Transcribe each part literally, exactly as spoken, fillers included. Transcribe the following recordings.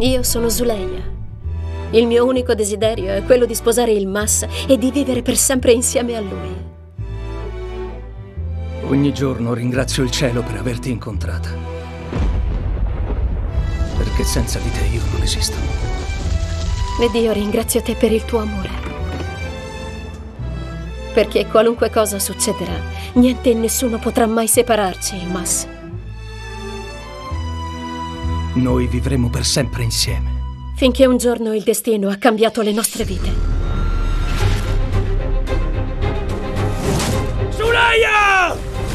Io sono Zuleia. Il mio unico desiderio è quello di sposare il Mas e di vivere per sempre insieme a lui. Ogni giorno ringrazio il cielo per averti incontrata. Perché senza di te io non esisto. Ed io ringrazio te per il tuo amore. Perché qualunque cosa succederà, niente e nessuno potrà mai separarci, Mas. Noi vivremo per sempre insieme. Finché un giorno il destino ha cambiato le nostre vite. Zuleia!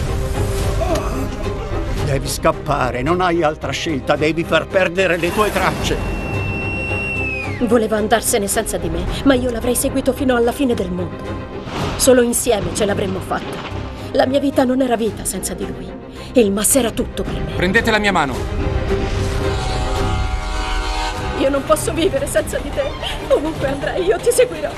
Devi scappare, non hai altra scelta, devi far perdere le tue tracce. Voleva andarsene senza di me, ma io l'avrei seguito fino alla fine del mondo. Solo insieme ce l'avremmo fatta. La mia vita non era vita senza di lui. Il Mas era tutto per me. Prendete la mia mano. Io non posso vivere senza di te. Ovunque andrai, io ti seguirò.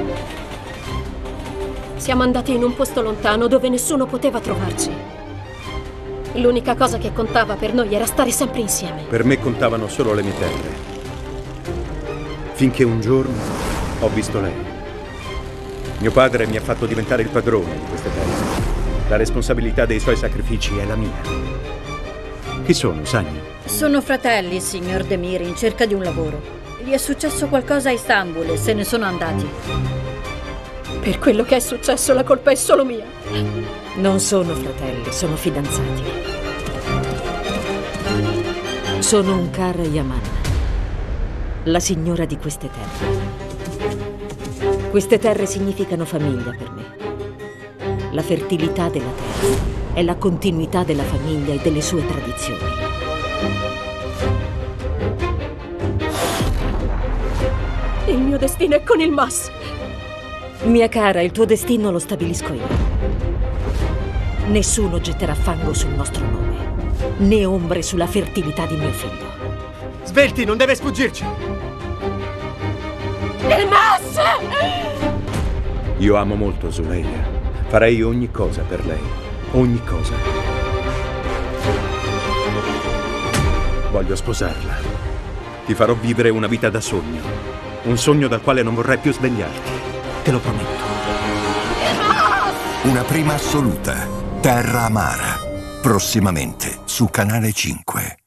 Siamo andati in un posto lontano dove nessuno poteva trovarci. L'unica cosa che contava per noi era stare sempre insieme. Per me contavano solo le mie terre. Finché un giorno ho visto lei. Mio padre mi ha fatto diventare il padrone di queste terre. La responsabilità dei suoi sacrifici è la mia. Chi sono, Sagni? Sono fratelli, signor Demir, in cerca di un lavoro. Gli è successo qualcosa a Istanbul e se ne sono andati. Per quello che è successo la colpa è solo mia. Non sono fratelli, sono fidanzati. Sono Hunkar Yaman, la signora di queste terre. Queste terre significano famiglia per me. La fertilità della terra è la continuità della famiglia e delle sue tradizioni. Il mio destino è con il Mas. Mia cara, il tuo destino lo stabilisco io. Nessuno getterà fango sul nostro nome, né ombre sulla fertilità di mio figlio. Svelti, non deve sfuggirci! Il Mas! Io amo molto Zuleia. Farei ogni cosa per lei. Ogni cosa. Voglio sposarla. Ti farò vivere una vita da sogno. Un sogno dal quale non vorrai più svegliarti. Te lo prometto. Una prima assoluta. Terra amara. Prossimamente su Canale cinque.